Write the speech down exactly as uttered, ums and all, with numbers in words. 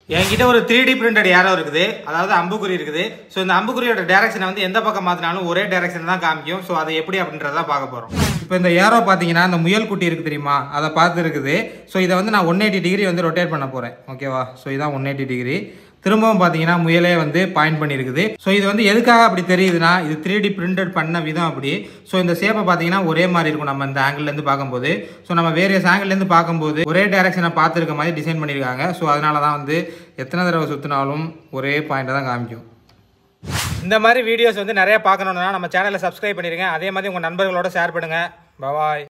என்கிட்ட ஒரு three D printed aero இருக்குது, அதாவது அம்புக்குறி இருக்குது. ஸோ இந்த அம்புக்குறியோட டைரக்ஷனை வந்து எந்த பக்கம் மாற்றினாலும் ஒரே டைரக்ஷன் தான் காமிக்கும். ஸோ அதை எப்படி அப்படின்றதான் பார்க்க போகிறோம். இப்போ இந்த ஏரோ பார்த்தீங்கன்னா இந்த முயல் குட்டி இருக்குது தெரியுமா, அதை பார்த்து இருக்குது. ஸோ இதை வந்து நான் ஒன் எயிட்டி டிகிரி வந்து ரொட்டேட் பண்ண போகிறேன். ஓகேவா? ஸோ இதான் ஒன் எயிட்டி டிகிரி. திரும்பவும் பார்த்தீங்கன்னா முயலே வந்து பாயிண்ட் பண்ணியிருக்குது. ஸோ இது வந்து எதுக்காக அப்படி தெரியுதுன்னா, இது த்ரீ டி பிரிண்டட் பண்ண விதம் அப்படி. ஸோ இந்த ஷேப்பை பார்த்தீங்கன்னா ஒரே மாதிரி இருக்கும் நம்ம இந்த ஆங்கிள்லேருந்து பார்க்கும்போது. ஸோ நம்ம வேரியஸ் ஆங்கிள்லேருந்து பார்க்கும்போது ஒரே டைரக்ஷனை பார்த்துருக்க மாதிரி டிசைன் பண்ணியிருக்காங்க. ஸோ அதனால தான் வந்து எத்தனை தடவை சுற்றினாலும் ஒரே பாயிண்ட்டை தான் காமிக்கும். இந்த மாதிரி வீடியோஸ் வந்து நிறைய பார்க்கணுன்னா நம்ம சேனலை சப்ஸ்கிரைப் பண்ணிடுங்க. அதே மாதிரி உங்கள் நண்பர்களோட ஷேர் பண்ணுங்கள். பாய்.